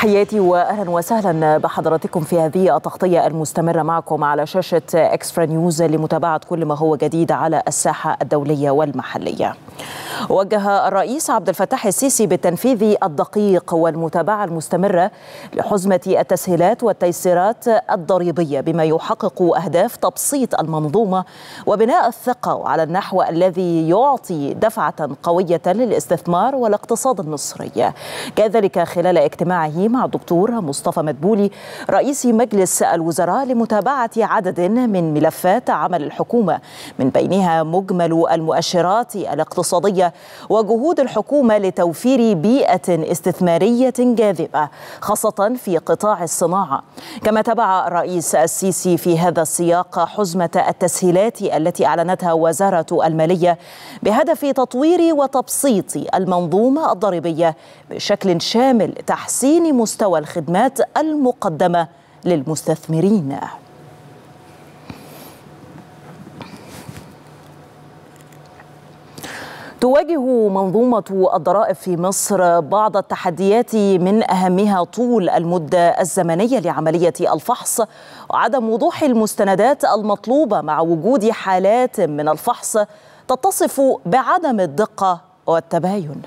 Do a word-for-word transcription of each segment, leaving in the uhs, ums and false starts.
تحياتي واهلا وسهلا بحضراتكم في هذه التغطيه المستمره معكم على شاشه اكسترا نيوز لمتابعه كل ما هو جديد على الساحه الدوليه والمحليه. وجه الرئيس عبد الفتاح السيسي بالتنفيذ الدقيق والمتابعه المستمره لحزمه التسهيلات والتيسيرات الضريبيه بما يحقق اهداف تبسيط المنظومه وبناء الثقه على النحو الذي يعطي دفعه قويه للاستثمار والاقتصاد المصري. كذلك خلال اجتماعه مع الدكتور مصطفى مدبولي رئيس مجلس الوزراء لمتابعه عدد من ملفات عمل الحكومه من بينها مجمل المؤشرات الاقتصاديه وجهود الحكومة لتوفير بيئة استثمارية جاذبة خاصة في قطاع الصناعة. كما تابع الرئيس السيسي في هذا السياق حزمة التسهيلات التي أعلنتها وزارة المالية بهدف تطوير وتبسيط المنظومة الضريبية بشكل شامل تحسين مستوى الخدمات المقدمة للمستثمرين. تواجه منظومة الضرائب في مصر بعض التحديات من أهمها طول المدة الزمنية لعملية الفحص وعدم وضوح المستندات المطلوبة مع وجود حالات من الفحص تتصف بعدم الدقة والتباين.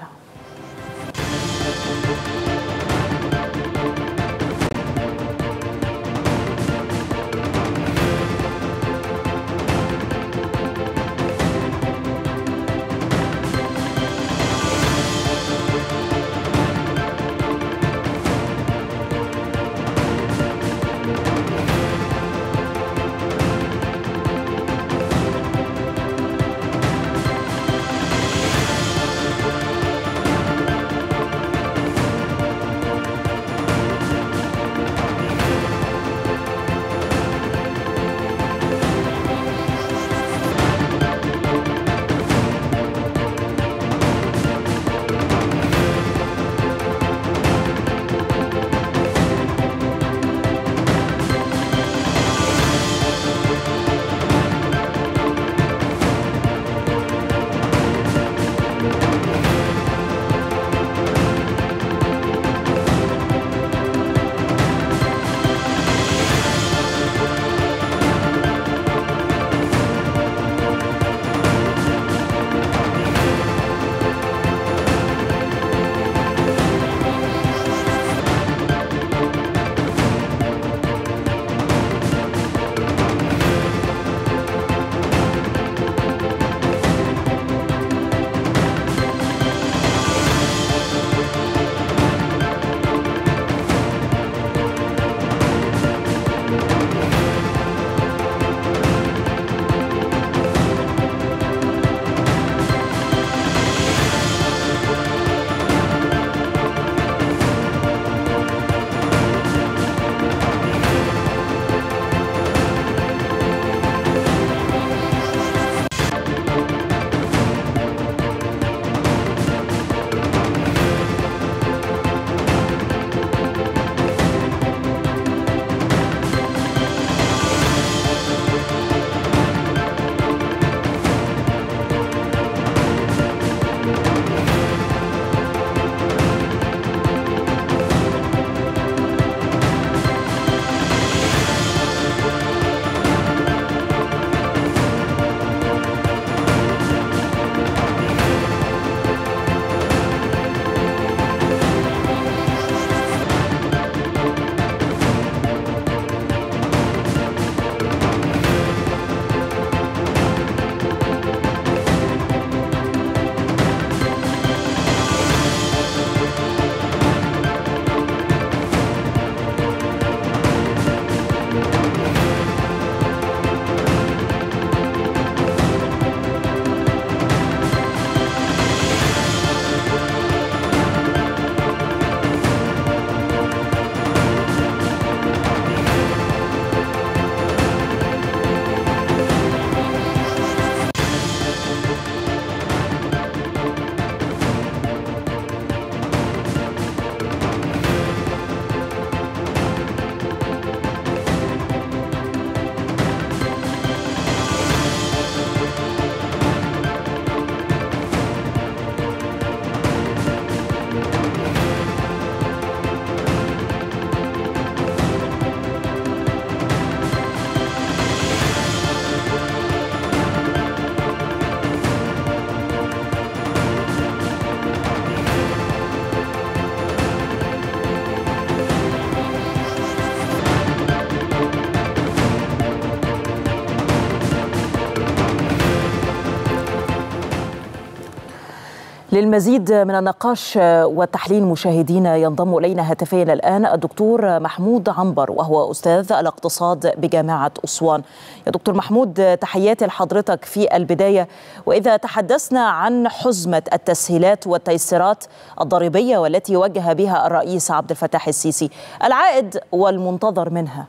للمزيد من النقاش والتحليل مشاهدينا ينضم إلينا هاتفيا الآن الدكتور محمود عنبر، وهو أستاذ الاقتصاد بجامعة أسوان. يا دكتور محمود، تحياتي لحضرتك في البداية. وإذا تحدثنا عن حزمة التسهيلات والتيسيرات الضريبية والتي وجه بها الرئيس عبد الفتاح السيسي، العائد والمنتظر منها؟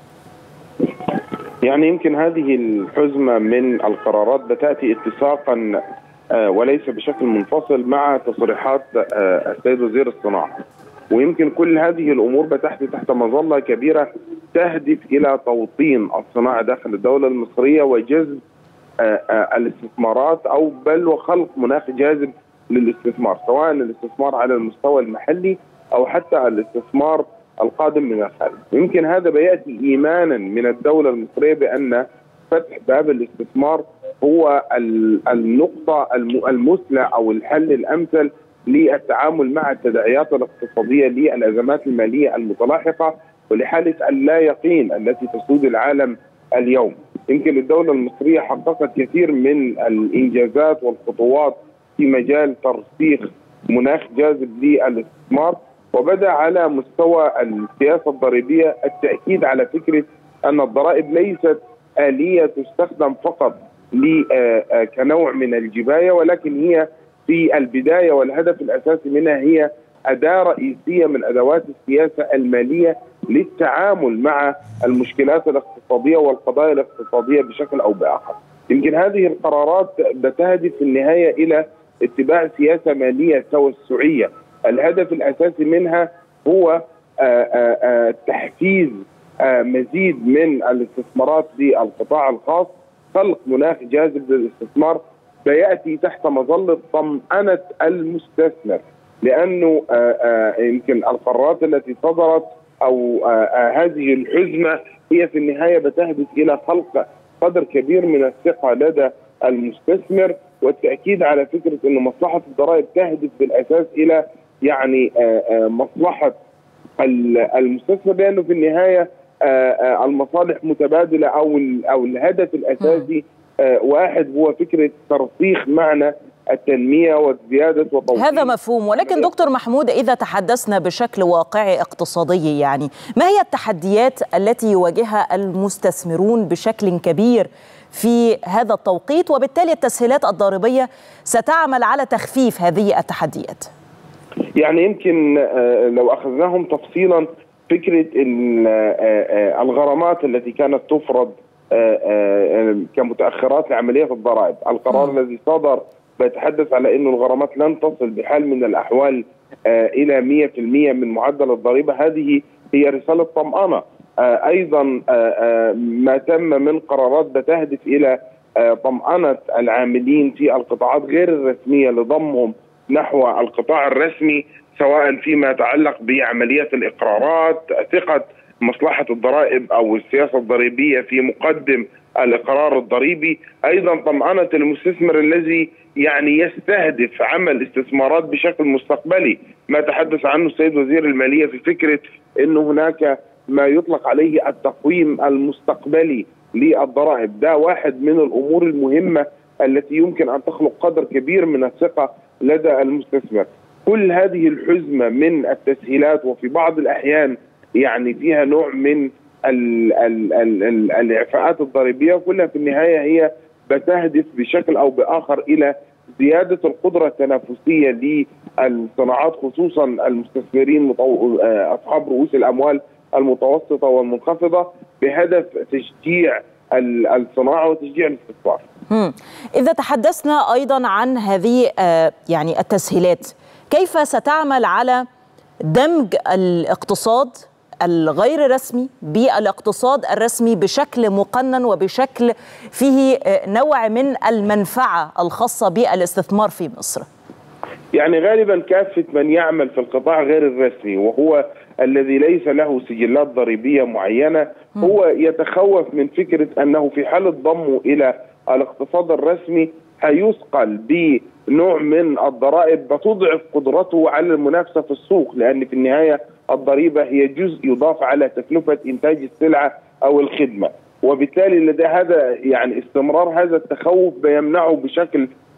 يعني يمكن هذه الحزمة من القرارات بتأتي اتساقا وليس بشكل منفصل مع تصريحات السيد وزير الصناعة، ويمكن كل هذه الأمور بتحتي تحت مظلة كبيرة تهدف إلى توطين الصناعة داخل الدولة المصرية وجذب الاستثمارات، أو بل وخلق مناخ جاذب للاستثمار، سواء الاستثمار على المستوى المحلي أو حتى الاستثمار القادم من الخارج. يمكن هذا بيأتي إيمانا من الدولة المصرية بأن فتح باب الاستثمار هو النقطة المثلى أو الحل الأمثل للتعامل مع التداعيات الاقتصادية للأزمات المالية المتلاحقة ولحالة اللا يقين التي تسود العالم اليوم. يمكن الدولة المصرية حققت كثير من الإنجازات والخطوات في مجال ترسيخ مناخ جاذب للاستثمار، وبدأ على مستوى السياسة الضريبية التأكيد على فكرة أن الضرائب ليست آلية تستخدم فقط كنوع من الجباية، ولكن هي في البداية والهدف الأساسي منها هي أداة رئيسية من أدوات السياسة المالية للتعامل مع المشكلات الاقتصادية والقضايا الاقتصادية بشكل أو بآخر. يمكن هذه القرارات بتهدف في النهاية إلى اتباع سياسة مالية توسعية، الهدف الأساسي منها هو تحفيز مزيد من الاستثمارات للقطاع الخاص، خلق مناخ جاذب للاستثمار بيأتي تحت مظلة طمأنة المستثمر، لأنه يمكن القرارات التي صدرت أو هذه الحزمة هي في النهاية بتهدف إلى خلق قدر كبير من الثقة لدى المستثمر، والتأكيد على فكرة أن مصلحة الضرائب تهدف بالأساس إلى يعني مصلحة المستثمر، لأنه في النهاية المصالح متبادلة أو أو الهدف الأساسي واحد، هو فكرة ترسيخ معنى التنمية وزيادة وتوطين. هذا مفهوم، ولكن دكتور محمود، إذا تحدثنا بشكل واقعي اقتصادي، يعني ما هي التحديات التي يواجهها المستثمرون بشكل كبير في هذا التوقيت، وبالتالي التسهيلات الضريبية ستعمل على تخفيف هذه التحديات؟ يعني يمكن لو أخذناهم تفصيلا، فكرة الغرامات التي كانت تفرض كمتأخرات لعملية الضرائب، القرار م. الذي صدر بيتحدث على أنه الغرامات لن تصل بحال من الأحوال إلى مئة بالمئة من معدل الضريبة. هذه هي رسالة طمأنة. أيضا ما تم من قرارات بتهدف إلى طمأنة العاملين في القطاعات غير الرسمية لضمهم نحو القطاع الرسمي، سواء فيما يتعلق بعمليات الإقرارات، ثقة مصلحة الضرائب أو السياسة الضريبية في مقدم الإقرار الضريبي، أيضا طمأنة المستثمر الذي يعني يستهدف عمل استثمارات بشكل مستقبلي، ما تحدث عنه السيد وزير المالية في فكرة أن هناك ما يطلق عليه التقويم المستقبلي للضرائب. ده واحد من الأمور المهمة التي يمكن أن تخلق قدر كبير من الثقة لدى المستثمر. كل هذه الحزمة من التسهيلات وفي بعض الأحيان يعني فيها نوع من ال ال ال ال الإعفاءات الضريبية، كلها في النهاية هي بتهدف بشكل أو بآخر إلى زيادة القدرة التنافسية للصناعات، خصوصا المستثمرين أصحاب رؤوس الأموال المتوسطة والمنخفضة، بهدف تشجيع الصناعة وتشجيع الاستثمار. إذا تحدثنا أيضا عن هذه يعني التسهيلات، كيف ستعمل على دمج الاقتصاد الغير رسمي بالاقتصاد الرسمي بشكل مقنن وبشكل فيه نوع من المنفعة الخاصة بالاستثمار في مصر؟ يعني غالبا كافة من يعمل في القطاع غير الرسمي وهو الذي ليس له سجلات ضريبية معينة هو يتخوف من فكرة أنه في حالة ضمه إلى الاقتصاد الرسمي هيثقل بنوع من الضرائب بتضعف قدرته على المنافسة في السوق، لأن في النهاية الضريبة هي جزء يضاف على تكلفة إنتاج السلعة أو الخدمة، وبالتالي لدى هذا يعني استمرار هذا التخوف بيمنعه بشكل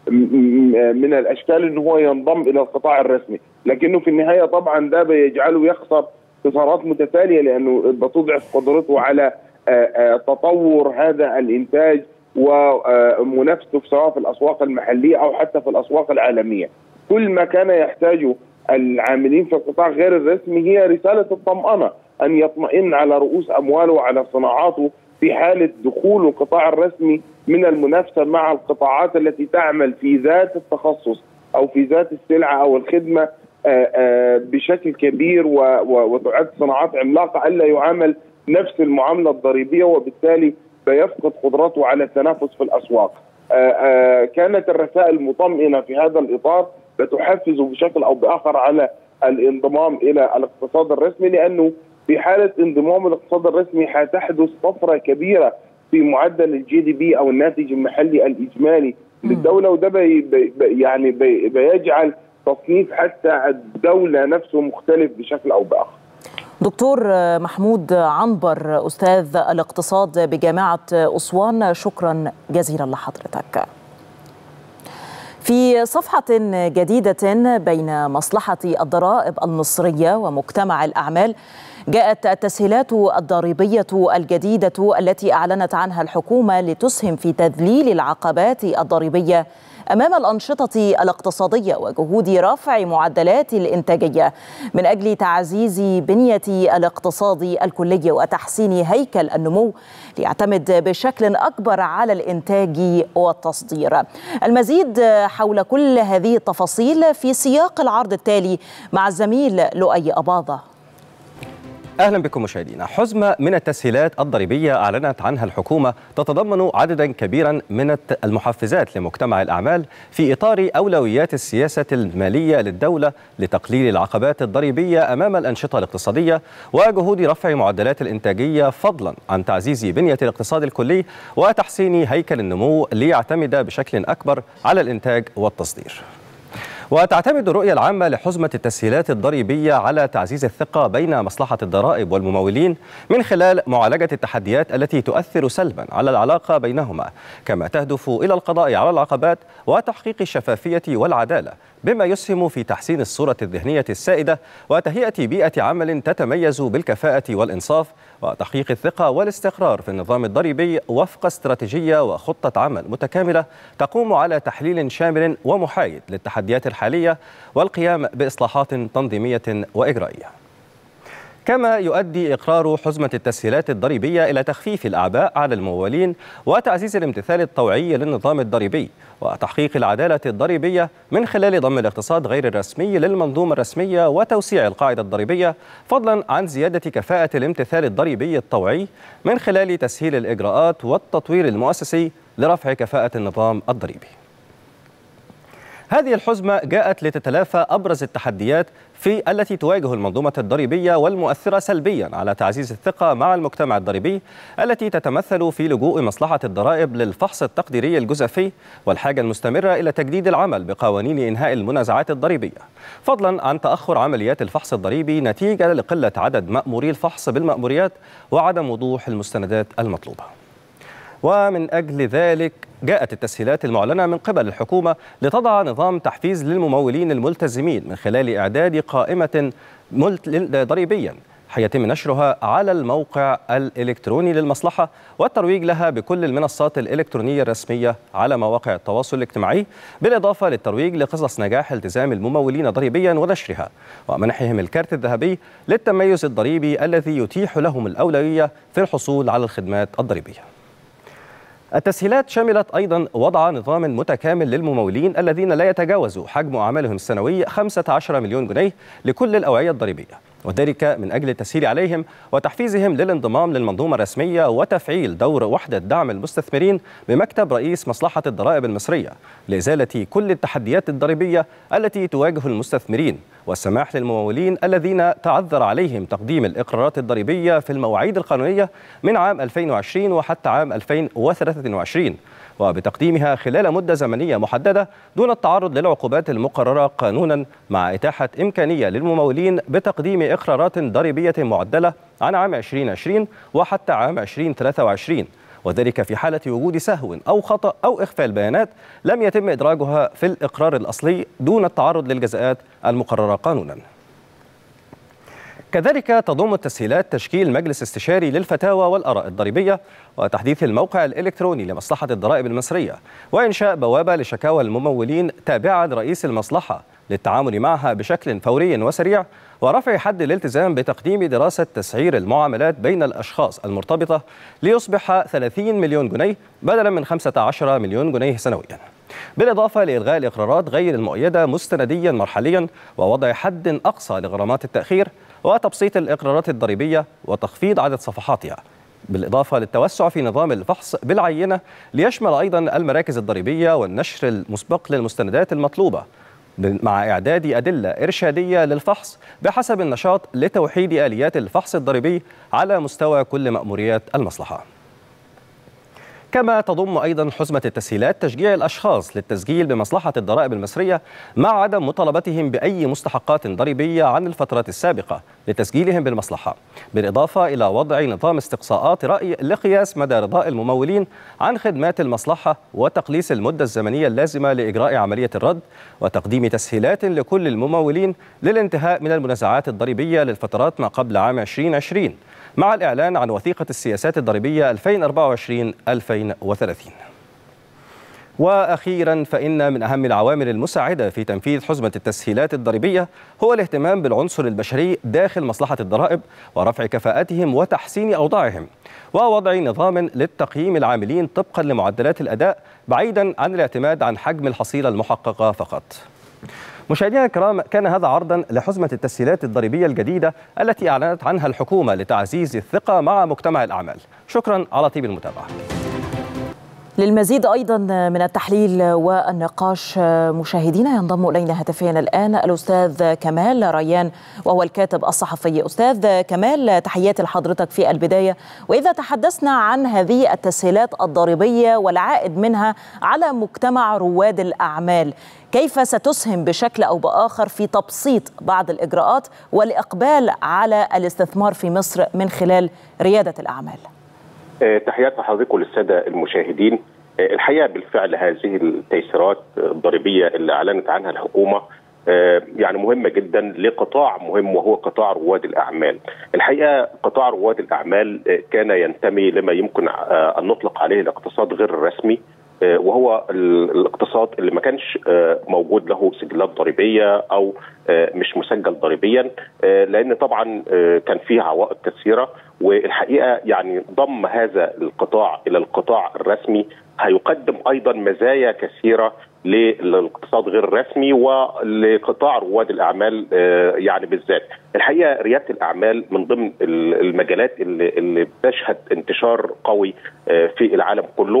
من الاشكال ان هو ينضم الى القطاع الرسمي، لكنه في النهايه طبعا ده بيجعله يخسر خسارات متتاليه لانه بتضعف قدرته على تطور هذا الانتاج ومنافسته سواء في الاسواق المحليه او حتى في الاسواق العالميه. كل ما كان يحتاجه العاملين في القطاع غير الرسمي هي رساله الطمأنه، ان يطمئن على رؤوس امواله وعلى صناعاته في حاله دخول القطاع الرسمي من المنافسه مع القطاعات التي تعمل في ذات التخصص او في ذات السلعه او الخدمه بشكل كبير وتعد صناعات عملاقه الا يعامل نفس المعامله الضريبيه، وبالتالي بيفقد قدرته على التنافس في الاسواق. كانت الرسائل المطمئنه في هذا الاطار بتحفزه بشكل او باخر على الانضمام الى الاقتصاد الرسمي، لانه في حاله انضمام الاقتصاد الرسمي حتحدث طفره كبيره في معدل الجي دي بي او الناتج المحلي الاجمالي للدوله، وده بي بي يعني بي بيجعل تصنيف حتى الدوله نفسه مختلف بشكل او باخر. دكتور محمود عنبر أستاذ الاقتصاد بجامعة أسوان، شكرا جزيلا لحضرتك. في صفحة جديدة بين مصلحة الضرائب المصرية ومجتمع الأعمال، جاءت التسهيلات الضريبية الجديدة التي أعلنت عنها الحكومة لتسهم في تذليل العقبات الضريبية أمام الأنشطة الاقتصادية وجهود رفع معدلات الإنتاجية من أجل تعزيز بنية الاقتصاد الكلي وتحسين هيكل النمو ليعتمد بشكل أكبر على الإنتاج والتصدير. المزيد حول كل هذه التفاصيل في سياق العرض التالي مع الزميل لؤي أباظة. أهلا بكم مشاهدينا. حزمة من التسهيلات الضريبية أعلنت عنها الحكومة تتضمن عددا كبيرا من المحفزات لمجتمع الأعمال في إطار أولويات السياسة المالية للدولة لتقليل العقبات الضريبية أمام الأنشطة الاقتصادية وجهود رفع معدلات الإنتاجية، فضلا عن تعزيز بنية الاقتصاد الكلي وتحسين هيكل النمو ليعتمد بشكل أكبر على الإنتاج والتصدير. وتعتمد الرؤية العامة لحزمة التسهيلات الضريبية على تعزيز الثقة بين مصلحة الضرائب والممولين من خلال معالجة التحديات التي تؤثر سلبا على العلاقة بينهما، كما تهدف إلى القضاء على العقبات وتحقيق الشفافية والعدالة، بما يسهم في تحسين الصورة الذهنية السائدة وتهيئة بيئة عمل تتميز بالكفاءة والإنصاف وتحقيق الثقة والاستقرار في النظام الضريبي وفق استراتيجية وخطة عمل متكاملة تقوم على تحليل شامل ومحايد للتحديات الحالية والقيام بإصلاحات تنظيمية وإجرائية. كما يؤدي إقرار حزمة التسهيلات الضريبية إلى تخفيف الأعباء على الممولين وتعزيز الامتثال الطوعي للنظام الضريبي وتحقيق العدالة الضريبية من خلال ضم الاقتصاد غير الرسمي للمنظومة الرسمية وتوسيع القاعدة الضريبية، فضلا عن زيادة كفاءة الامتثال الضريبي الطوعي من خلال تسهيل الإجراءات والتطوير المؤسسي لرفع كفاءة النظام الضريبي. هذه الحزمة جاءت لتتلافى أبرز التحديات في التي تواجه المنظومة الضريبية والمؤثرة سلبيا على تعزيز الثقة مع المجتمع الضريبي، التي تتمثل في لجوء مصلحة الضرائب للفحص التقديري الجزافي والحاجة المستمرة إلى تجديد العمل بقوانين إنهاء المنازعات الضريبية، فضلا عن تأخر عمليات الفحص الضريبي نتيجة لقلة عدد مأموري الفحص بالمأموريات وعدم وضوح المستندات المطلوبة. ومن أجل ذلك جاءت التسهيلات المعلنة من قبل الحكومة لتضع نظام تحفيز للممولين الملتزمين من خلال إعداد قائمة ضريبية حيتم نشرها على الموقع الإلكتروني للمصلحة والترويج لها بكل المنصات الإلكترونية الرسمية على مواقع التواصل الاجتماعي، بالإضافة للترويج لقصص نجاح التزام الممولين ضريبيا ونشرها ومنحهم الكارت الذهبي للتميز الضريبي الذي يتيح لهم الأولوية في الحصول على الخدمات الضريبية. التسهيلات شملت أيضا وضع نظام متكامل للممولين الذين لا يتجاوز حجم أعمالهم السنوي خمسة عشر مليون جنيه لكل الأوعية الضريبية، وذلك من أجل التسهيل عليهم وتحفيزهم للانضمام للمنظومة الرسمية وتفعيل دور وحدة دعم المستثمرين بمكتب رئيس مصلحة الضرائب المصرية لإزالة كل التحديات الضريبية التي تواجه المستثمرين، والسماح للممولين الذين تعذر عليهم تقديم الإقرارات الضريبية في المواعيد القانونية من عام ألفين وعشرين وحتى عام ألفين وثلاثة وعشرين، وبتقديمها خلال مدة زمنية محددة دون التعرض للعقوبات المقررة قانونا، مع إتاحة إمكانية للممولين بتقديم إقرارات ضريبية معدلة عن عام ألفين وعشرين وحتى عام ألفين وثلاثة وعشرين، وذلك في حالة وجود سهو أو خطأ أو إخفاء البيانات لم يتم إدراجها في الإقرار الأصلي دون التعرض للجزاءات المقررة قانونا. كذلك تضم التسهيلات تشكيل مجلس استشاري للفتاوى والآراء الضريبية وتحديث الموقع الإلكتروني لمصلحة الضرائب المصرية وإنشاء بوابة لشكاوى الممولين تابعة لرئيس المصلحة للتعامل معها بشكل فوري وسريع ورفع حد الالتزام بتقديم دراسة تسعير المعاملات بين الأشخاص المرتبطة ليصبح ثلاثين مليون جنيه بدلا من خمسة عشر مليون جنيه سنويا، بالإضافة لإلغاء الإقرارات غير المؤيدة مستنديا مرحليا ووضع حد أقصى لغرامات التأخير وتبسيط الإقرارات الضريبية وتخفيض عدد صفحاتها، بالإضافة للتوسع في نظام الفحص بالعينة ليشمل أيضا المراكز الضريبية والنشر المسبق للمستندات المطلوبة مع إعداد أدلة إرشادية للفحص بحسب النشاط لتوحيد آليات الفحص الضريبي على مستوى كل مأموريات المصلحة. كما تضم أيضا حزمة التسهيلات تشجيع الأشخاص للتسجيل بمصلحة الضرائب المصرية مع عدم مطالبتهم بأي مستحقات ضريبية عن الفترات السابقة لتسجيلهم بالمصلحة، بالإضافة إلى وضع نظام استقصاءات رأي لقياس مدى رضاء الممولين عن خدمات المصلحة وتقليص المدة الزمنية اللازمة لإجراء عملية الرد وتقديم تسهيلات لكل الممولين للانتهاء من المنازعات الضريبية للفترات ما قبل عام ألفين وعشرين مع الإعلان عن وثيقة السياسات الضريبية ألفين وأربعة وعشرين ألفين وثلاثين. وأخيرا فإن من أهم العوامل المساعدة في تنفيذ حزمة التسهيلات الضريبية هو الاهتمام بالعنصر البشري داخل مصلحة الضرائب ورفع كفاءتهم وتحسين أوضاعهم ووضع نظام للتقييم العاملين طبقا لمعدلات الأداء بعيدا عن الاعتماد عن حجم الحصيلة المحققة فقط. مشاهدينا الكرام، كان هذا عرضا لحزمة التسهيلات الضريبية الجديدة التي أعلنت عنها الحكومة لتعزيز الثقة مع مجتمع الأعمال. شكرا على طيب المتابعة. للمزيد أيضا من التحليل والنقاش مشاهدينا ينضم إلينا هاتفيا الآن الأستاذ كمال ريان وهو الكاتب الصحفي. أستاذ كمال، تحياتي لحضرتك في البداية. وإذا تحدثنا عن هذه التسهيلات الضريبية والعائد منها على مجتمع رواد الأعمال، كيف ستسهم بشكل أو بآخر في تبسيط بعض الإجراءات والإقبال على الاستثمار في مصر من خلال ريادة الأعمال؟ تحيات لحضرتك وللسادة المشاهدين. الحقيقة بالفعل هذه التيسيرات الضريبية اللي أعلنت عنها الحكومة يعني مهمة جدا لقطاع مهم وهو قطاع رواد الأعمال. الحقيقة قطاع رواد الأعمال كان ينتمي لما يمكن أن نطلق عليه الاقتصاد غير الرسمي، وهو الاقتصاد اللي ما كانش موجود له سجلات ضريبيه او مش مسجل ضريبيا، لان طبعا كان فيه عوائق كثيره. والحقيقه يعني ضم هذا القطاع الى القطاع الرسمي هيقدم ايضا مزايا كثيره للاقتصاد غير الرسمي ولقطاع رواد الاعمال يعني بالذات. الحقيقه رياده الاعمال من ضمن المجالات اللي, اللي بتشهد انتشار قوي في العالم كله،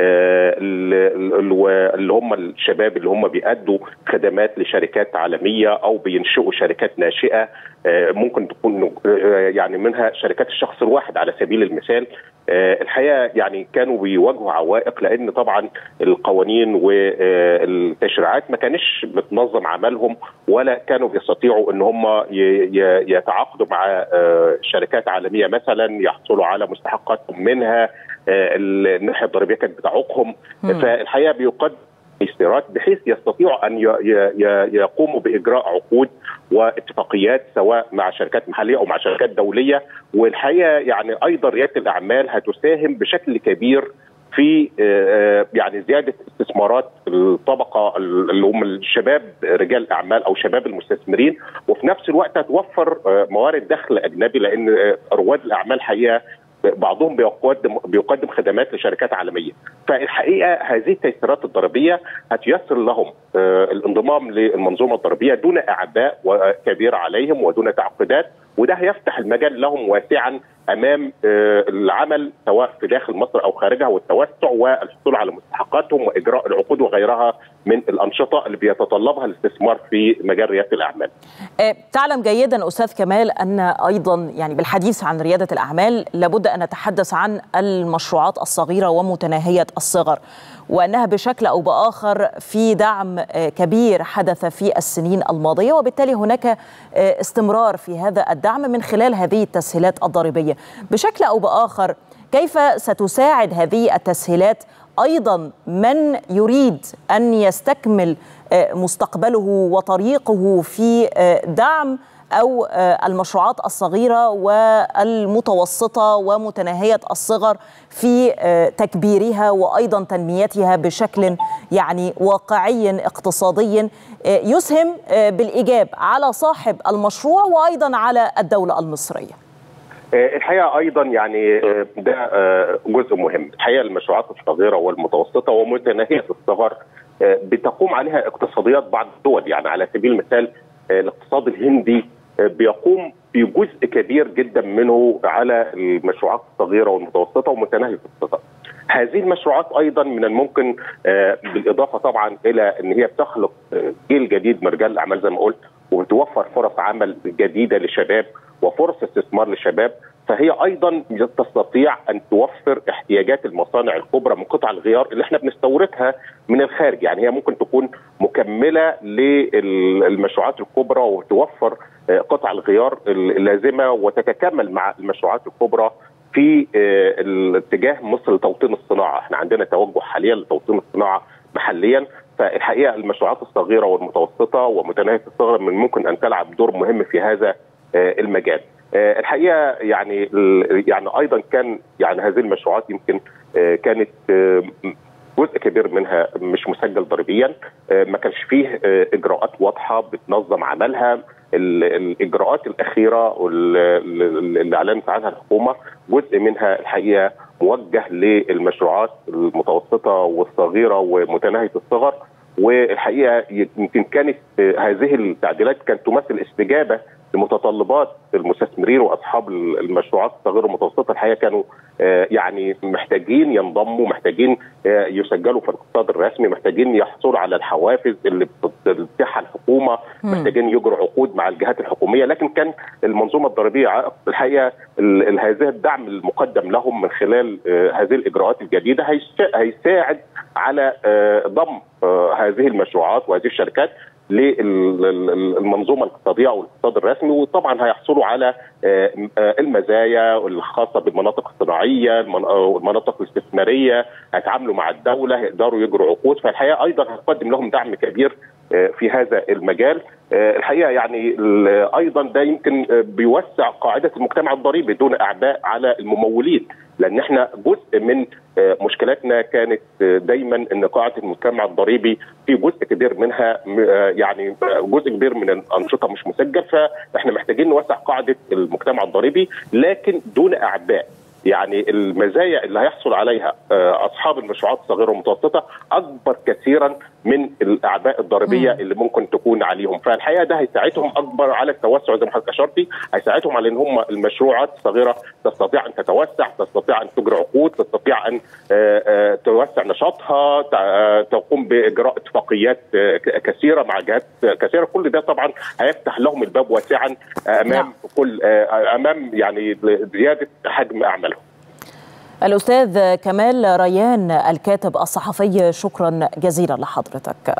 اللي هم الشباب اللي هم بيأدوا خدمات لشركات عالميه او بينشئوا شركات ناشئه، ممكن تكون يعني منها شركات الشخص الواحد على سبيل المثال. الحقيقه يعني كانوا بيواجهوا عوائق لان طبعا القوانين والتشريعات ما كانش بتنظم عملهم، ولا كانوا بيستطيعوا ان هم يتعاقدوا مع شركات عالميه مثلا يحصلوا على مستحقاتهم منها. الناحيه الضريبيه كانت بتعوقهم، فالحقيقه بيقدم تيسيرات بحيث يستطيعوا ان يقوموا باجراء عقود واتفاقيات سواء مع شركات محليه او مع شركات دوليه. والحقيقه يعني ايضا رياده الاعمال هتساهم بشكل كبير في يعني زياده استثمارات الطبقه اللي هم الشباب رجال الاعمال او شباب المستثمرين، وفي نفس الوقت هتوفر موارد دخل اجنبي لان رواد الاعمال حقيقه بعضهم بيقدم بيقدم خدمات لشركات عالميه. فالحقيقه هذه التيسيرات الضريبيه هتيسر لهم الانضمام للمنظومه الضريبيه دون اعباء كبيره عليهم ودون تعقيدات، وده هيفتح المجال لهم واسعا امام العمل سواء في داخل مصر او خارجها والتوسع والحصول على مستحقاتهم واجراء العقود وغيرها من الانشطه اللي بيتطلبها الاستثمار في مجال رياده الاعمال. تعلم جيدا استاذ كمال ان ايضا يعني بالحديث عن رياده الاعمال لابد ان نتحدث عن المشروعات الصغيره ومتناهيه الصغر، وانها بشكل او باخر في دعم كبير حدث في السنين الماضيه، وبالتالي هناك استمرار في هذا الدعم من خلال هذه التسهيلات الضريبيه. بشكل او باخر كيف ستساعد هذه التسهيلات أيضا من يريد أن يستكمل مستقبله وطريقه في دعم أو المشروعات الصغيرة والمتوسطة ومتناهية الصغر في تكبيرها وأيضا تنميتها بشكل يعني واقعي اقتصادي يسهم بالإيجاب على صاحب المشروع وأيضا على الدولة المصرية؟ الحقيقه ايضا يعني ده جزء مهم. الحقيقه المشروعات الصغيره والمتوسطه ومتناهيه الصغر بتقوم عليها اقتصاديات بعض الدول. يعني على سبيل المثال الاقتصاد الهندي بيقوم بجزء كبير جدا منه على المشروعات الصغيره والمتوسطه ومتناهيه الصغر. هذه المشروعات ايضا من الممكن بالاضافه طبعا الى ان هي بتخلق جيل جديد من رجال الاعمال زي ما قلت، وبتوفر فرص عمل جديده للشباب وفرص استثمار للشباب، فهي ايضا تستطيع ان توفر احتياجات المصانع الكبرى من قطع الغيار اللي احنا بنستوردها من الخارج. يعني هي ممكن تكون مكمله للمشروعات الكبرى وتوفر قطع الغيار اللازمه وتتكامل مع المشروعات الكبرى في الاتجاه مصر لتوطين الصناعه. احنا عندنا توجه حاليا لتوطين الصناعه محليا، فالحقيقه المشروعات الصغيره والمتوسطه ومتناهيه الصغر من ممكن ان تلعب دور مهم في هذا المجال. الحقيقه يعني يعني ايضا كان يعني هذه المشروعات يمكن كانت جزء كبير منها مش مسجل ضريبيا، ما كانش فيه اجراءات واضحه بتنظم عملها. الاجراءات الاخيره اللي اعلنت عنها الحكومه جزء منها الحقيقه موجه للمشروعات المتوسطه والصغيره ومتناهيه الصغر، والحقيقه يمكن كانت هذه التعديلات كانت تمثل استجابه لمتطلبات المستثمرين واصحاب المشروعات الصغيره والمتوسطه. الحقيقه كانوا يعني محتاجين ينضموا، محتاجين يسجلوا في الاقتصاد الرسمي، محتاجين يحصلوا على الحوافز اللي بتتيحها الحكومه، محتاجين يجروا عقود مع الجهات الحكوميه، لكن كان المنظومه الضريبيه عائق. الحقيقه هذا الدعم المقدم لهم من خلال هذه الاجراءات الجديده هيساعد على ضم هذه المشروعات وهذه الشركات للمنظومه الاقتصاديه او الاقتصاد الرسمي، وطبعا هيحصلوا على المزايا الخاصه بالمناطق الصناعيه والمناطق الاستثماريه، هيتعاملوا مع الدوله، هيقدروا يجروا عقود، فالحقيقه ايضا هتقدم لهم دعم كبير في هذا المجال. الحقيقه يعني ايضا ده يمكن بيوسع قاعده المجتمع الضريبي دون اعباء على الممولين، لان احنا جزء من مشكلاتنا كانت دايما ان قاعده المجتمع الضريبي في جزء كبير منها يعني جزء كبير من الانشطه مش مسجل، فاحنا محتاجين نوسع قاعده المجتمع الضريبي لكن دون اعباء. يعني المزايا اللي هيحصل عليها اصحاب المشروعات الصغيره والمتوسطه اكبر كثيرا من الاعباء الضريبيه اللي ممكن تكون عليهم، فالحقيقه ده هيساعدهم اكبر على التوسع زي ما حضرتك اشرتي، هيساعدهم على ان هم المشروعات الصغيره تستطيع ان تتوسع، تستطيع ان تجري عقود، تستطيع ان توسع نشاطها، تقوم باجراء اتفاقيات كثيره مع جهات كثيره. كل ده طبعا هيفتح لهم الباب واسعا امام كل امام يعني زياده حجم اعمالهم. الأستاذ كمال ريان الكاتب الصحفي، شكرا جزيلا لحضرتك.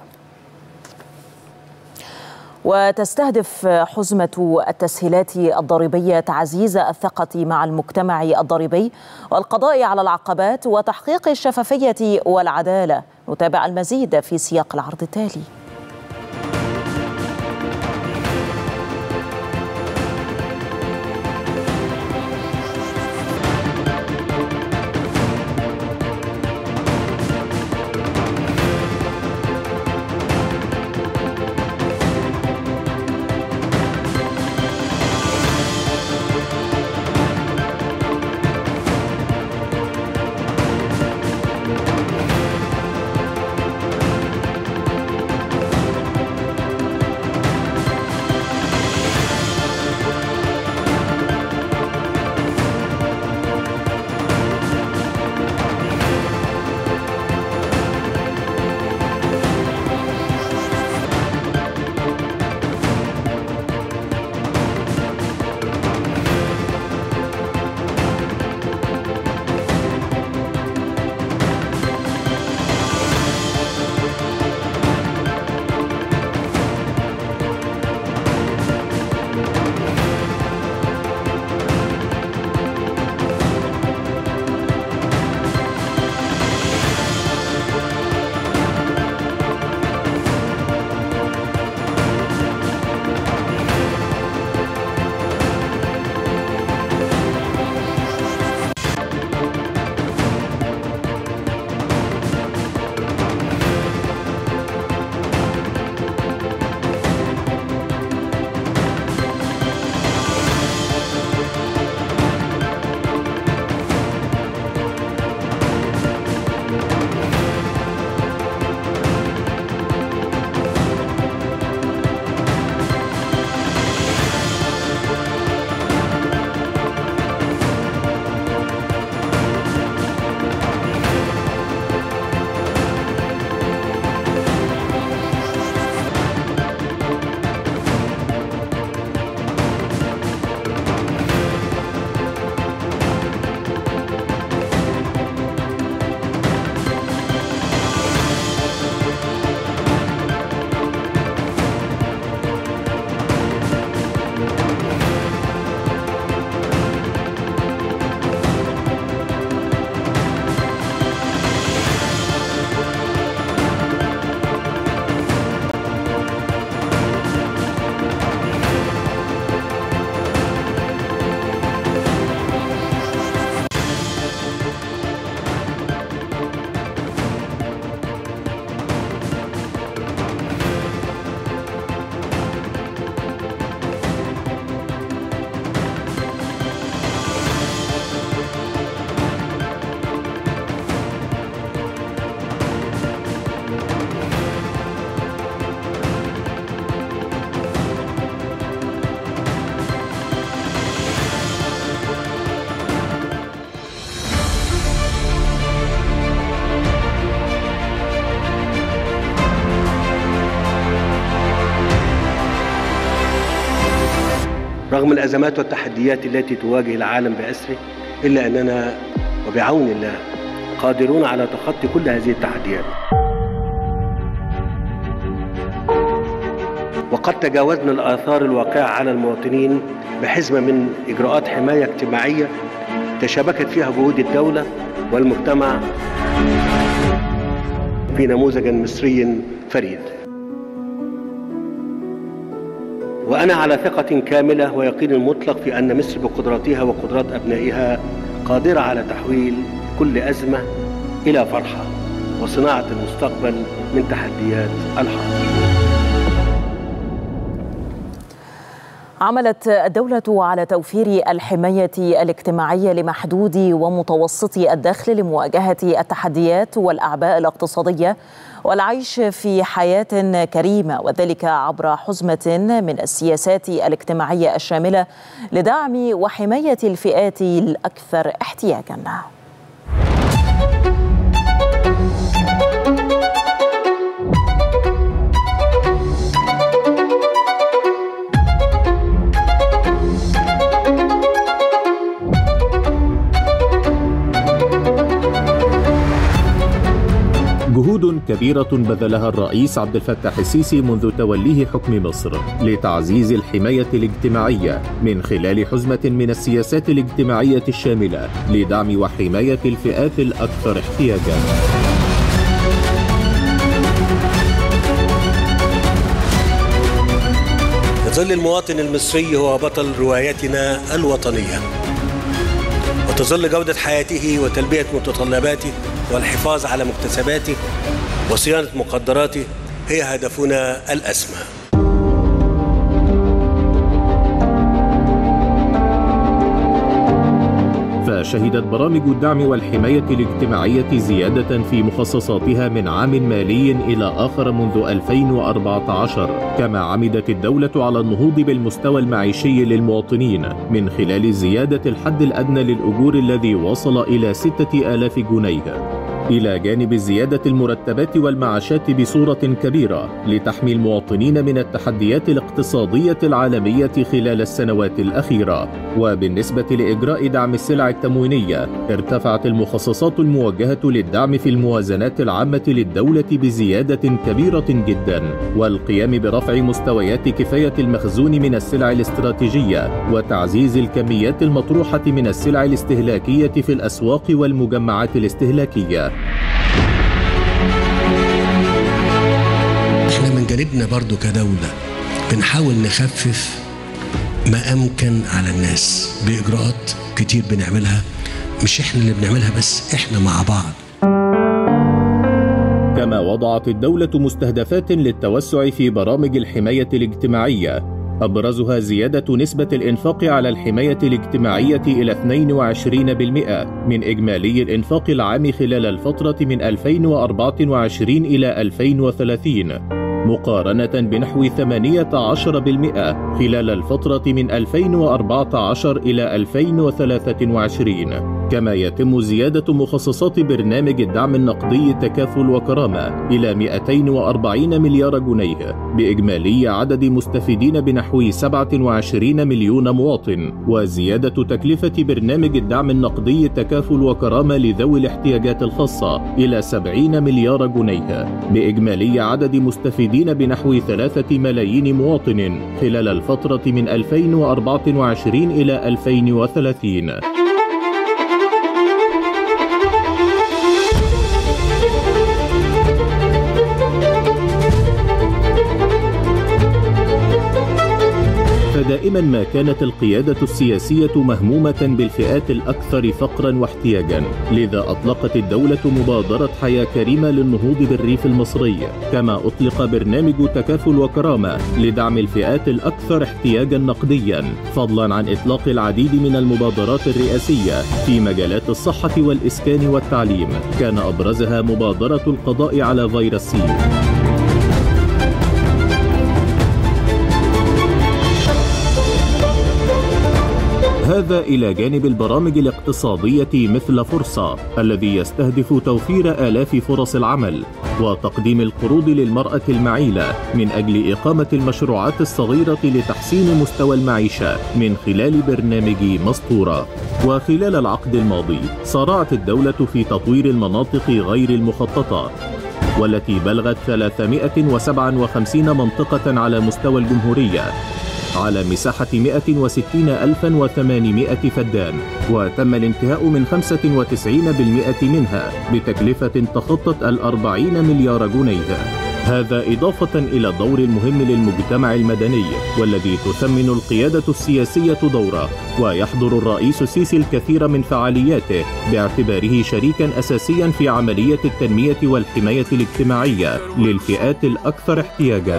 وتستهدف حزمة التسهيلات الضريبية تعزيز الثقة مع المجتمع الضريبي والقضاء على العقبات وتحقيق الشفافية والعدالة. نتابع المزيد في سياق العرض التالي. رغم الأزمات والتحديات التي تواجه العالم بأسره، إلا أننا وبعون الله قادرون على تخطي كل هذه التحديات. وقد تجاوزنا الآثار الواقعة على المواطنين بحزمة من إجراءات حماية اجتماعية تشابكت فيها جهود الدولة والمجتمع في نموذج مصري فريد. وأنا على ثقة كاملة ويقين مطلق في أن مصر بقدراتها وقدرات أبنائها قادرة على تحويل كل أزمة إلى فرحة وصناعة المستقبل من تحديات الحاضر. عملت الدولة على توفير الحماية الاجتماعية لمحدودي ومتوسطي الدخل لمواجهة التحديات والأعباء الاقتصادية والعيش في حياة كريمة، وذلك عبر حزمة من السياسات الاجتماعية الشاملة لدعم وحماية الفئات الأكثر احتياجاً. جهود كبيرة بذلها الرئيس عبد الفتاح السيسي منذ توليه حكم مصر لتعزيز الحماية الاجتماعية من خلال حزمة من السياسات الاجتماعية الشاملة لدعم وحماية الفئات الأكثر احتياجاً. يظل المواطن المصري هو بطل روايتنا الوطنية، وتظل جودة حياته وتلبية متطلباته والحفاظ على مكتسباته وصيانة مقدراته هي هدفنا الأسمى. فشهدت برامج الدعم والحماية الاجتماعية زيادة في مخصصاتها من عام مالي إلى آخر منذ ألفين وأربعة عشر، كما عمدت الدولة على النهوض بالمستوى المعيشي للمواطنين من خلال زيادة الحد الأدنى للأجور الذي وصل إلى ستة آلاف جنيه، إلى جانب زيادة المرتبات والمعاشات بصورة كبيرة لتحمي المواطنين من التحديات الاقتصادية العالمية خلال السنوات الأخيرة. وبالنسبة لإجراء دعم السلع التموينية، ارتفعت المخصصات الموجهة للدعم في الموازنات العامة للدولة بزيادة كبيرة جدا، والقيام برفع مستويات كفاية المخزون من السلع الاستراتيجية وتعزيز الكميات المطروحة من السلع الاستهلاكية في الأسواق والمجمعات الاستهلاكية. احنا من جانبنا برضو كدولة بنحاول نخفف ما أمكن على الناس بإجراءات كتير بنعملها، مش احنا اللي بنعملها بس، احنا مع بعض. كما وضعت الدولة مستهدفات للتوسع في برامج الحماية الاجتماعية، أبرزها زيادة نسبة الإنفاق على الحماية الاجتماعية إلى اثنين وعشرين بالمئة من إجمالي الإنفاق العام خلال الفترة من ألفين وأربعة وعشرين إلى ألفين وثلاثين، مقارنة بنحو ثمانية عشر بالمئة خلال الفترة من ألفين وأربعة عشر إلى ألفين وثلاثة وعشرين. كما يتم زيادة مخصصات برنامج الدعم النقدي تكافل وكرامة إلى مئتين وأربعين مليار جنيه بإجمالي عدد مستفيدين بنحو سبعة وعشرين مليون مواطن، وزيادة تكلفة برنامج الدعم النقدي تكافل وكرامة لذوي الاحتياجات الخاصة إلى سبعين مليار جنيه بإجمالي عدد مستفيدين بنحو ثلاثة ملايين مواطن خلال الفترة من ألفين وأربعة وعشرين إلى ألفين وثلاثين. فدائما ما كانت القيادة السياسية مهمومة بالفئات الأكثر فقرا واحتياجا، لذا أطلقت الدولة مبادرة حياة كريمة للنهوض بالريف المصري، كما أطلق برنامج تكافل وكرامة لدعم الفئات الأكثر احتياجا نقديا، فضلا عن إطلاق العديد من المبادرات الرئاسية في مجالات الصحة والإسكان والتعليم، كان أبرزها مبادرة القضاء على فيروس سي. هذا إلى جانب البرامج الاقتصادية مثل فرصة الذي يستهدف توفير آلاف فرص العمل وتقديم القروض للمرأة المعيلة من أجل إقامة المشروعات الصغيرة لتحسين مستوى المعيشة من خلال برنامج مسطورة. وخلال العقد الماضي صارعت الدولة في تطوير المناطق غير المخططة والتي بلغت ثلاثمائة وسبعة وخمسين منطقة على مستوى الجمهورية على مساحة مائة وستين ألفا وثمانمائة فدان، وتم الانتهاء من خمسة وتسعين بالمئة منها بتكلفة تخطت الأربعين مليار جنيه. هذا إضافة إلى الدور المهم للمجتمع المدني والذي تثمن القيادة السياسية دوره، ويحضر الرئيس السيسي الكثير من فعالياته باعتباره شريكا أساسيا في عملية التنمية والحماية الاجتماعية للفئات الأكثر احتياجا.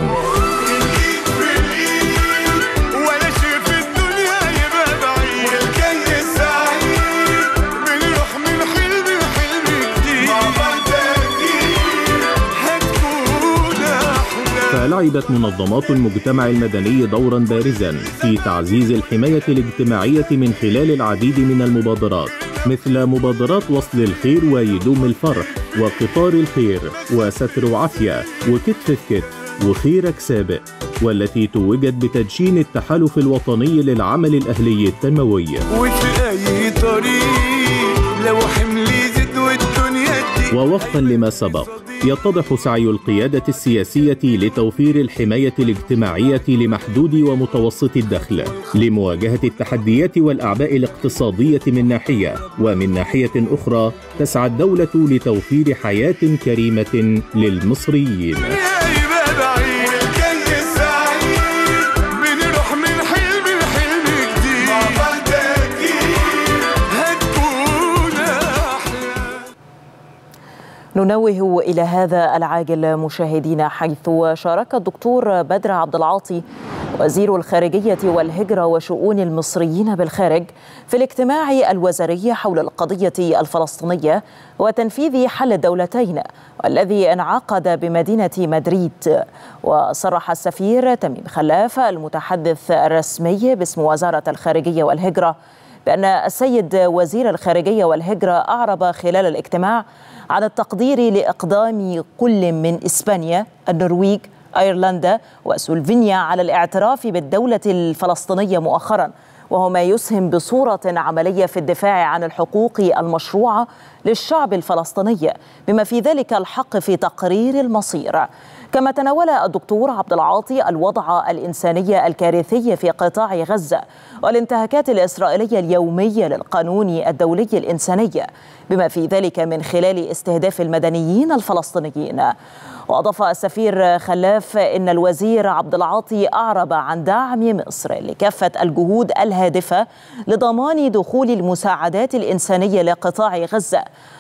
لعبت منظمات المجتمع المدني دورا بارزا في تعزيز الحماية الاجتماعية من خلال العديد من المبادرات مثل مبادرات وصل الخير ويدوم الفرح وقطار الخير وستر وعافية وكتف في كتف وخيرك سابق، والتي توجت بتدشين التحالف الوطني للعمل الأهلي التنموي. وفي أي طريق لو حملي زد والدنيا دي. ووفقا لما سبق يتضح سعي القيادة السياسية لتوفير الحماية الاجتماعية لمحدود ومتوسط الدخل لمواجهة التحديات والأعباء الاقتصادية من ناحية، ومن ناحية أخرى تسعى الدولة لتوفير حياة كريمة للمصريين. ننوه إلى هذا العاجل مشاهدينا، حيث شارك الدكتور بدر عبد العاطي وزير الخارجية والهجرة وشؤون المصريين بالخارج في الاجتماع الوزاري حول القضية الفلسطينية وتنفيذ حل الدولتين والذي انعقد بمدينة مدريد. وصرح السفير تميم خلاف المتحدث الرسمي باسم وزارة الخارجية والهجرة بأن السيد وزير الخارجية والهجرة أعرب خلال الاجتماع عن التقدير لإقدام كل من إسبانيا، النرويج، أيرلندا وسلوفينيا على الاعتراف بالدولة الفلسطينية مؤخرا، وهو ما يسهم بصورة عملية في الدفاع عن الحقوق المشروعة للشعب الفلسطيني بما في ذلك الحق في تقرير المصير. كما تناول الدكتور عبد العاطي الوضع الإنساني الكارثي في قطاع غزة والانتهاكات الإسرائيلية اليومية للقانون الدولي الإنساني بما في ذلك من خلال استهداف المدنيين الفلسطينيين. وأضاف السفير خلاف إن الوزير عبد العاطي أعرب عن دعم مصر لكافة الجهود الهادفة لضمان دخول المساعدات الإنسانية لقطاع غزة،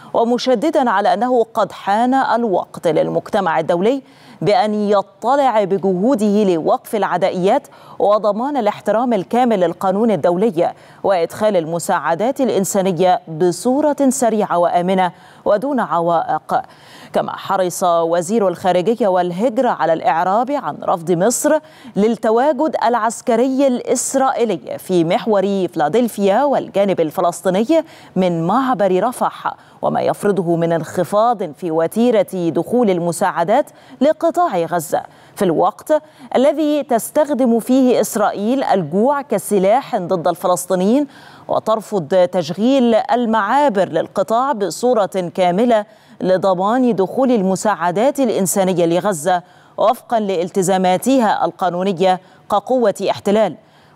ومشددا على أنه قد حان الوقت للمجتمع الدولي بأن يطلع بجهوده لوقف العدائيات وضمان الاحترام الكامل للقانون الدولي وإدخال المساعدات الإنسانية بصورة سريعة وآمنة ودون عوائق. كما حرص وزير الخارجية والهجرة على الإعراب عن رفض مصر للتواجد العسكري الإسرائيلي في محور فلادلفيا والجانب الفلسطيني من معبر رفح، وما يفرضه من انخفاض في وتيرة دخول المساعدات لقطاع غزة في الوقت الذي تستخدم فيه إسرائيل الجوع كسلاح ضد الفلسطينيين وترفض تشغيل المعابر للقطاع بصورة كاملة لضمان دخول المساعدات الإنسانية لغزة وفقا لالتزاماتها القانونية كقوة احتلال،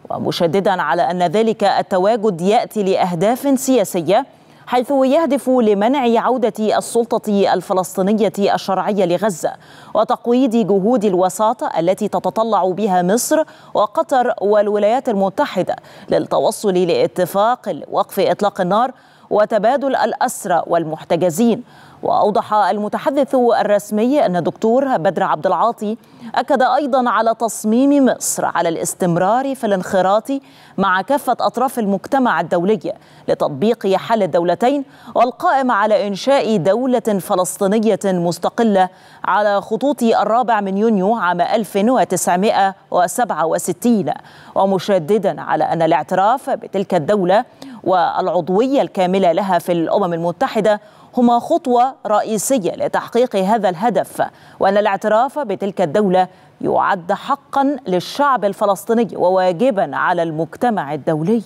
ومشددا على أن ذلك التواجد يأتي لأهداف سياسية حيث يهدف لمنع عودة السلطة الفلسطينية الشرعية لغزة وتقويض جهود الوساطة التي تتطلع بها مصر وقطر والولايات المتحدة للتوصل لاتفاق لوقف إطلاق النار وتبادل الأسرى والمحتجزين. وأوضح المتحدث الرسمي أن الدكتور بدر عبد العاطي أكد أيضا على تصميم مصر على الاستمرار في الانخراط مع كافة أطراف المجتمع الدولي لتطبيق حل الدولتين والقائم على إنشاء دولة فلسطينية مستقلة على خطوط الرابع من يونيو عام ألف وتسعمائة وسبعة وستين، ومشددا على أن الاعتراف بتلك الدولة والعضوية الكاملة لها في الأمم المتحدة هما خطوة رئيسية لتحقيق هذا الهدف، وأن الاعتراف بتلك الدولة يعد حقا للشعب الفلسطيني وواجبا على المجتمع الدولي.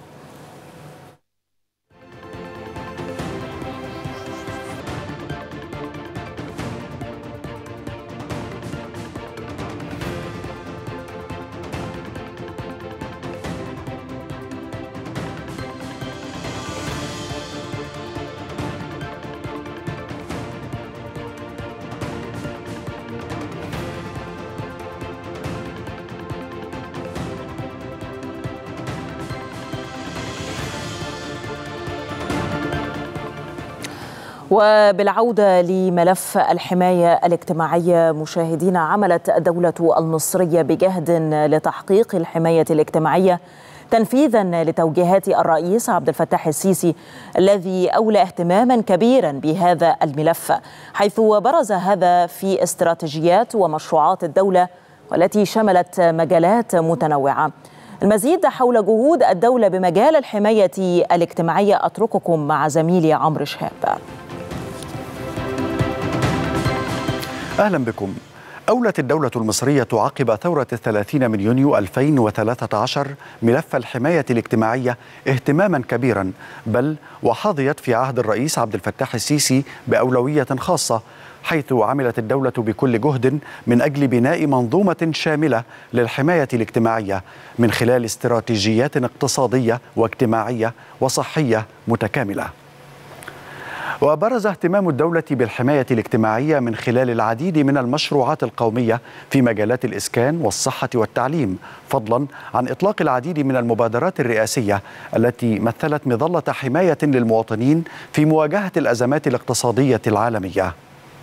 وبالعودة لملف الحماية الاجتماعية مشاهدينا، عملت الدولة المصرية بجهد لتحقيق الحماية الاجتماعية تنفيذا لتوجيهات الرئيس عبد الفتاح السيسي الذي أولى اهتماما كبيرا بهذا الملف، حيث برز هذا في استراتيجيات ومشروعات الدولة والتي شملت مجالات متنوعة. المزيد حول جهود الدولة بمجال الحماية الاجتماعية أترككم مع زميلي عمرو شهاب. أهلا بكم. أولت الدولة المصرية عقب ثورة الثلاثين من يونيو ألفين وثلاثة عشر ملف الحماية الاجتماعية اهتماما كبيرا، بل وحظيت في عهد الرئيس عبد الفتاح السيسي بأولوية خاصة، حيث عملت الدولة بكل جهد من أجل بناء منظومة شاملة للحماية الاجتماعية من خلال استراتيجيات اقتصادية واجتماعية وصحية متكاملة. وبرز اهتمام الدولة بالحماية الاجتماعية من خلال العديد من المشروعات القومية في مجالات الإسكان والصحة والتعليم، فضلا عن إطلاق العديد من المبادرات الرئاسية التي مثلت مظلة حماية للمواطنين في مواجهة الأزمات الاقتصادية العالمية.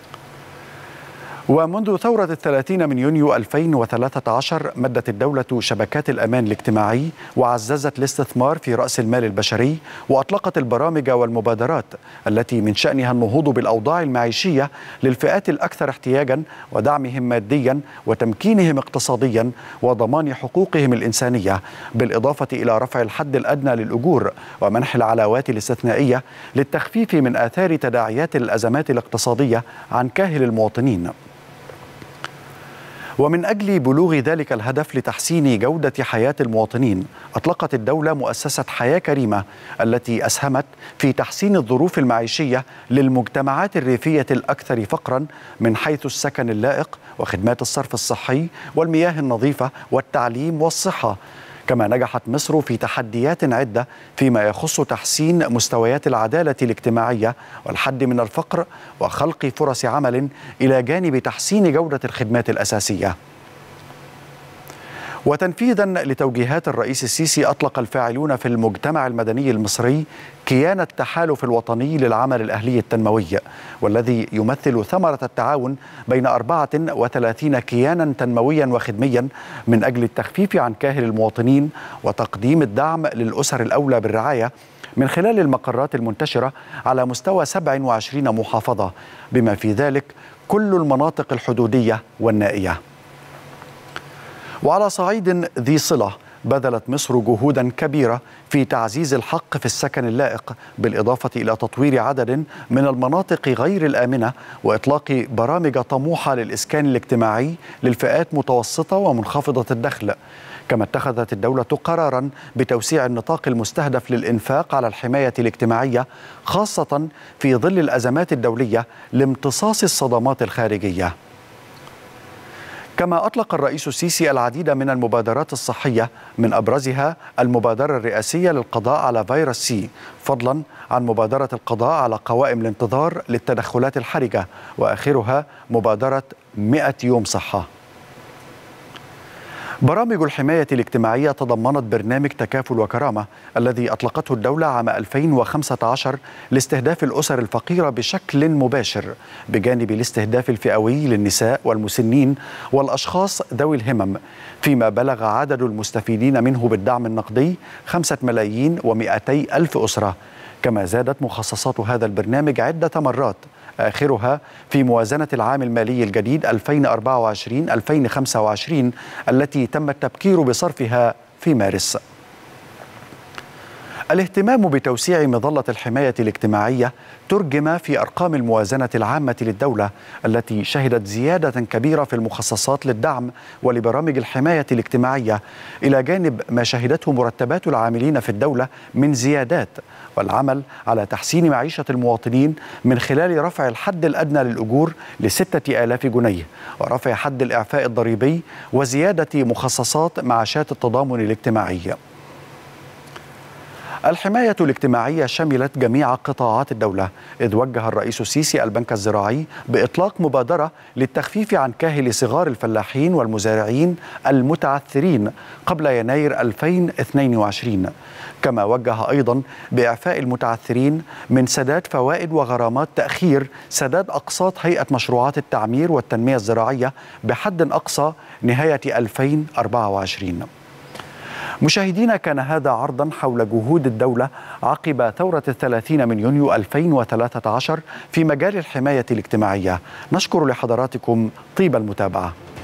ومنذ ثورة الثلاثين من يونيو ألفين وثلاثة عشر مدت الدولة شبكات الأمان الاجتماعي وعززت الاستثمار في رأس المال البشري، وأطلقت البرامج والمبادرات التي من شأنها النهوض بالأوضاع المعيشية للفئات الأكثر احتياجا ودعمهم ماديا وتمكينهم اقتصاديا وضمان حقوقهم الإنسانية، بالإضافة إلى رفع الحد الأدنى للأجور ومنح العلاوات الاستثنائية للتخفيف من آثار تداعيات الأزمات الاقتصادية عن كاهل المواطنين. ومن أجل بلوغ ذلك الهدف لتحسين جودة حياة المواطنين، أطلقت الدولة مؤسسة حياة كريمة التي أسهمت في تحسين الظروف المعيشية للمجتمعات الريفية الأكثر فقرا من حيث السكن اللائق وخدمات الصرف الصحي والمياه النظيفة والتعليم والصحة. كما نجحت مصر في تحديات عدة فيما يخص تحسين مستويات العدالة الاجتماعية والحد من الفقر وخلق فرص عمل إلى جانب تحسين جودة الخدمات الأساسية. وتنفيذا لتوجيهات الرئيس السيسي، أطلق الفاعلون في المجتمع المدني المصري كيان التحالف الوطني للعمل الأهلي التنموي، والذي يمثل ثمرة التعاون بين أربعة وثلاثين كيانا تنمويا وخدميا من أجل التخفيف عن كاهل المواطنين وتقديم الدعم للأسر الأولى بالرعاية من خلال المقرات المنتشرة على مستوى سبع وعشرين محافظة، بما في ذلك كل المناطق الحدودية والنائية. وعلى صعيد ذي صلة، بذلت مصر جهودا كبيرة في تعزيز الحق في السكن اللائق، بالإضافة إلى تطوير عدد من المناطق غير الآمنة وإطلاق برامج طموحة للإسكان الاجتماعي للفئات متوسطة ومنخفضة الدخل. كما اتخذت الدولة قرارا بتوسيع النطاق المستهدف للإنفاق على الحماية الاجتماعية، خاصة في ظل الأزمات الدولية لامتصاص الصدمات الخارجية. كما أطلق الرئيس السيسي العديد من المبادرات الصحية، من أبرزها المبادرة الرئاسية للقضاء على فيروس سي، فضلا عن مبادرة القضاء على قوائم الانتظار للتدخلات الحرجة، وآخرها مبادرة مئة يوم صحة. برامج الحماية الاجتماعية تضمنت برنامج تكافل وكرامة الذي أطلقته الدولة عام ألفين وخمسة عشر لاستهداف الأسر الفقيرة بشكل مباشر، بجانب الاستهداف الفئوي للنساء والمسنين والأشخاص ذوي الهمم، فيما بلغ عدد المستفيدين منه بالدعم النقدي خمسة ملايين ومئتي ألف أسرة. كما زادت مخصصات هذا البرنامج عدة مرات، آخرها في موازنة العام المالي الجديد ألفين وأربعة وعشرين ألفين وخمسة وعشرين التي تم التبكير بصرفها في مارس. الاهتمام بتوسيع مظلة الحماية الاجتماعية ترجم في أرقام الموازنة العامة للدولة التي شهدت زيادة كبيرة في المخصصات للدعم ولبرامج الحماية الاجتماعية، إلى جانب ما شهدته مرتبات العاملين في الدولة من زيادات، والعمل على تحسين معيشة المواطنين من خلال رفع الحد الأدنى للأجور لستة آلاف جنيه، ورفع حد الإعفاء الضريبي، وزيادة مخصصات معاشات التضامن الاجتماعي. الحماية الاجتماعية شملت جميع قطاعات الدولة، إذ وجه الرئيس السيسي البنك الزراعي بإطلاق مبادرة للتخفيف عن كاهل صغار الفلاحين والمزارعين المتعثرين قبل يناير ألفين واثنين وعشرين، كما وجه أيضا بإعفاء المتعثرين من سداد فوائد وغرامات تأخير سداد أقساط هيئة مشروعات التعمير والتنمية الزراعية بحد أقصى نهاية ألفين وأربعة وعشرين. مشاهدينا، كان هذا عرضا حول جهود الدولة عقب ثورة الثلاثين من يونيو ألفين وثلاثة عشر في مجال الحماية الاجتماعية. نشكر لحضراتكم طيب المتابعة.